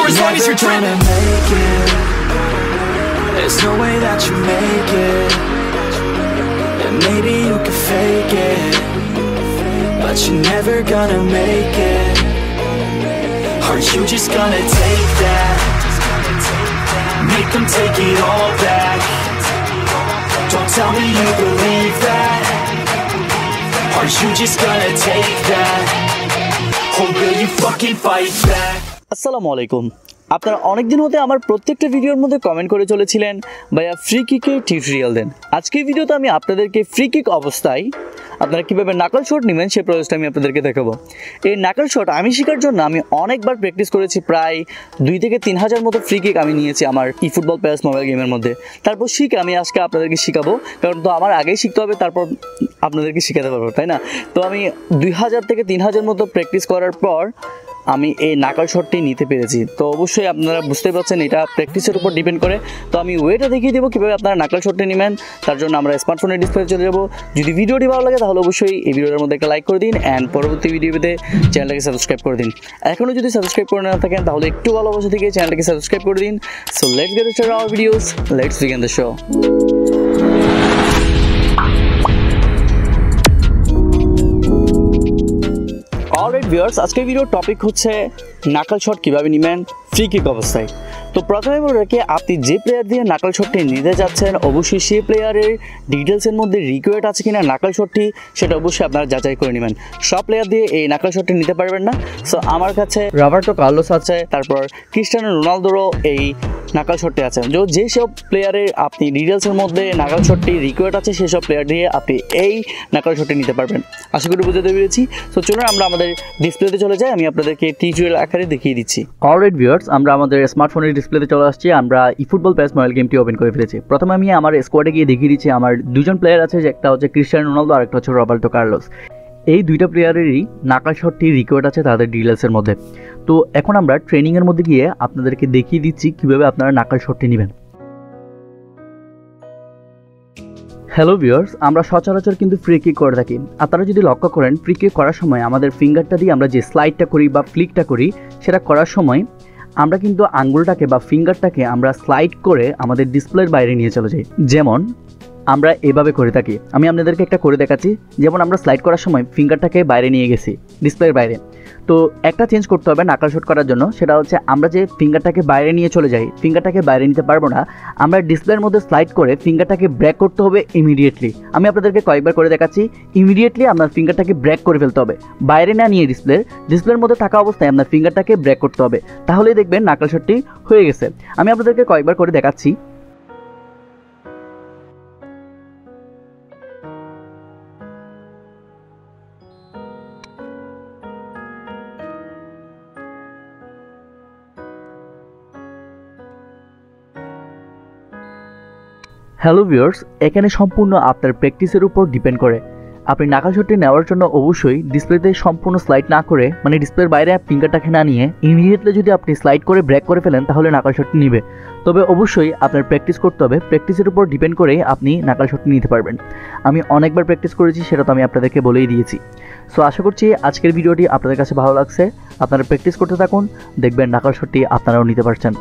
as long as you're dreaming. Make it. There's no way that you make it. And maybe you can fake it, but you're never gonna make it. Are you just gonna take that? Make them take it all back. Don't tell me you believe that. Are you just gonna take that? Or will you fucking fight back? আসসালামু আলাইকুম। আপনারা অনেক দিন হতে আমার প্রত্যেকটা ভিডিওর মধ্যে কমেন্ট করে চলেছিলেন ভাইয়া ফ্রি কিকের টিউটোরিয়াল দেন। আজকের ভিডিওতে আমি আপনাদেরকে ফ্রি কিক অবস্থায় আপনারা কীভাবে নাকল শট নেবেন সেই প্রসেসটা আমি আপনাদেরকে দেখাবো। এই নাকল শট আমি শেখার জন্য আমি অনেকবার প্র্যাকটিস করেছি, প্রায় 2 থেকে 3 হাজার মতো ফ্রি কিক আমি নিয়েছি আমার ফুটবল প্যাস মোবাইল গেমের মধ্যে। তারপর শিখে আমি আজকে আপনাদেরকে শেখাবো, কারণ তো আমার আগেই শিখতে হবে, তারপর আপনাদেরকে শেখাতে পারবো, তাই না? তো আমি 2000 থেকে 3000 মতো প্র্যাকটিস করার পর আমি এই নাকল শটটি নিতে পেরেছি। তো অবশ্যই আপনারা বুঝতে পারছেন এটা প্র্যাকটিসের উপর ডিপেন্ড করে। তো আমি ওয়েটা দেখিয়ে দেবো কীভাবে আপনারা নাকল শটটি নেবেন। তার জন্য আমরা স্মার্টফোনের ডিসপ্লে চলে যাবো। যদি ভিডিওটি ভালো লাগে তাহলে অবশ্যই এই ভিডিওর মধ্যে একটা লাইক করে দিন অ্যান্ড পরবর্তী ভিডিও পেতে চ্যানেলটাকে সাবস্ক্রাইব করে দিন। এখনও যদি সাবস্ক্রাইব করে না থাকেন তাহলে একটু ভালোবাসা থেকে চ্যানেলটাকে সাবস্ক্রাইব করে দিন। So let's get started our videos, let's begin the show. Alright viewers, আজকের ভিডিওর টপিক হচ্ছে নাকল শট কীভাবে নেবেন ফ্রি কিক অবস্থায়। তো প্রথমে বলে রাখি, আপনি যে প্লেয়ার দিয়ে নাকল শটটি নিতে যাচ্ছেন অবশ্যই সেই প্লেয়ারের ডিটেলসের মধ্যে রিকোয়ার্ড আছে কিনা নাকল শটটি, সেটা অবশ্যই আপনারা যাচাই করে নেবেন। সব প্লেয়ার দিয়ে এই নাকল শটটি নিতে পারবেন না। সো আমার কাছে রবার্টো কার্লোস আছে, তারপর ক্রিস্টিয়ানো রোনালদোরও এই নাকল শটটি আছে। যেসব প্লেয়ারের আপনি ডিটেলসের মধ্যে নাকল শটটি রিকোয়ার্ড আছে সেসব প্লেয়ার দিয়ে আপনি এই নাকল শটটি নিতে পারবেন। আশা করি বুঝতে পেরেছি। সো চলুন আমরা আমাদের ডিসপ্লেতে চলে যাই, আমি আপনাদেরকে টিউটোরিয়াল আকারে দেখিয়ে দিচ্ছি। অলরাইট ভিউয়ার্স, আমরা আমাদের স্মার্টফোনের ডিসপ্লেতে চলে আসছি। আমরা ফুটবল প্যাস মোবাইল গেমটি ওপেন করে ফেলেছি। প্রথমে আমি আমার স্কোয়াডে গিয়ে দেখিয়ে দিচ্ছি আমার দুজন প্লেয়ার আছে, একটা হচ্ছে ক্রিস্টিয়ানো রোনালদো আর একটা হচ্ছে রবার্টো কার্লোস। এই দুইটা প্লেয়ারেরই নাকল শটটি রিকোয়ার্ড আছে তাদের ডিটেলসের মধ্যে। তো এখন আমরা ট্রেনিংয়ের মধ্যে গিয়ে আপনাদেরকে দেখিয়ে দিচ্ছি কীভাবে আপনারা নাকল শটটি নেবেন। হ্যালো ভিউয়ার্স, আমরা সচরাচর কিন্তু ফ্রি কিক করে থাকি। আপনারা যদি লক্ষ্য করেন ফ্রি কিক করার সময় আমাদের ফিঙ্গারটা দিয়ে আমরা যে স্লাইডটা করি বা ফ্লিকটা করি, সেটা করার সময় আমরা কিন্তু আঙ্গুলটাকে বা ফিঙ্গারটাকে আমরা স্লাইড করে আমাদের ডিসপ্লের বাইরে নিয়ে চলে যাই। যেমন আমরা এভাবে করে থাকি, আমি আপনাদেরকে একটা করে দেখাচ্ছি। যেমন আমরা স্লাইড করার সময় ফিঙ্গারটাকে বাইরে নিয়ে গেছি ডিসপ্লের বাইরে। তো একটা চেঞ্জ করতে হবে নাকল শট করার জন্য, সেটা হচ্ছে আমরা যে ফিঙ্গারটাকে বাইরে নিয়ে চলে যাই, ফিঙ্গারটাকে বাইরে নিতে পারবো না। আমরা ডিসপ্লের মধ্যে স্লাইড করে ফিঙ্গারটাকে ব্রেক করতে হবে ইমিডিয়েটলি। আমি আপনাদেরকে কয়েকবার করে দেখাচ্ছি। ইমিডিয়েটলি আপনার ফিঙ্গারটাকে ব্রেক করে ফেলতে হবে, বাইরে না নিয়ে ডিসপ্লের মধ্যে থাকা অবস্থায় আপনার ফিঙ্গারটাকে ব্রেক করতে হবে, তাহলেই দেখবেন নাকল শটটি হয়ে গেছে। আমি আপনাদেরকে কয়েকবার করে দেখাচ্ছি। হ্যালো ভিউয়ার্স, এখানে সম্পূর্ণ আপনার প্র্যাকটিসের উপর ডিপেন্ড করে। আপনি নাকল শটটি নেওয়ার জন্য অবশ্যই ডিসপ্লেতে সম্পূর্ণ স্লাইড না করে, মানে ডিসপ্লের বাইরে ফিঙ্গারটাকে না নিয়ে ইমিডিয়েটলি যদি আপনি স্লাইড করে ব্রেক করে ফেলেন তাহলে নাকল শটটি নিবে। তবে অবশ্যই আপনার প্র্যাকটিস করতে হবে, প্র্যাকটিসের উপর ডিপেন্ড করেই আপনি নাকল শটটি নিতে পারবেন। আমি অনেকবার প্র্যাকটিস করেছি, সেটা তো আমি আপনাদেরকে বলেই দিয়েছি। সো আশা করছি আজকের ভিডিওটি আপনাদের কাছে ভালো লাগছে। আপনারা প্র্যাকটিস করতে থাকুন, দেখবেন নাকল শটটি আপনারাও নিতে পারছেন।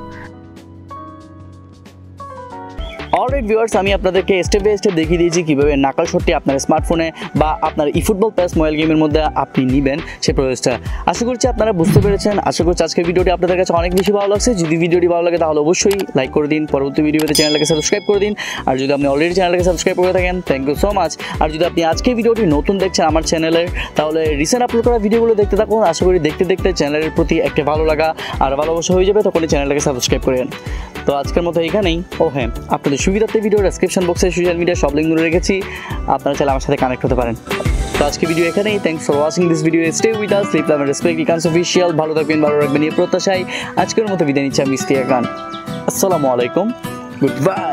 অলরাইট ভিউয়ার্স, আমি আপনাদেরকে স্টেপ বাই স্টেপ দেখিয়ে দিয়েছি কীভাবে নাকল শটটি আপনার স্মার্টফোনে বা আপনার ফুটবল প্যাস মোবাইল গেমের মধ্যে আপনি নেবেন সেই প্রসেসটা। আশা করছি আপনারা বুঝতে পেরেছেন। আশা করছি আজকের ভিডিওটি আপনাদের কাছে অনেক বেশি ভালো লাগছে। যদি ভিডিওটি ভালো লাগে তাহলে অবশ্যই লাইক করে দিন, পরবর্তী ভিডিওতে চ্যানেলটাকে সাবস্ক্রাইব করে দিন। আর যদি আপনি অলরেডি চ্যানেলটাকে সাবস্ক্রাইব করে থাকেন, থ্যাংক ইউ সো মাচ। আর যদি আপনি আজকে ভিডিওটি নতুন দেখছেন আমার চ্যানেলের, তাহলে রিসেন্ট আপলোড করা ভিডিওগুলো দেখতে থাকুন। আশা করি দেখতে দেখতে চ্যানেলের প্রতি একটা ভালো লাগা আর ভালোবাসা হয়ে যাবে, তখনই চ্যানেলটাকে সাবস্ক্রাইব করেন। তো আজকের মতো এইখানেই। ও হ্যাঁ, আপনাদের সুবিধার্থে ভিডিও ডেসক্রিপশন বক্সে সোশ্যাল মিডিয়া সব লিঙ্ক ধরে রেখেছি, আপনারা চাইলে আমার সাথে কানেক্ট হতে পারেন। তো আজকে ভিডিও এখানেই। Thanks for watching this video. Stay with us, live love and respect ইকান্স অফিশিয়াল। ভালো থাকবেন, ভালো রাখবেন এই প্রত্যাশায় আজকের মতো বিদায় নিচ্ছি আমি ইস্তিহাক। আসসালামু আলাইকুম, গুড বাই।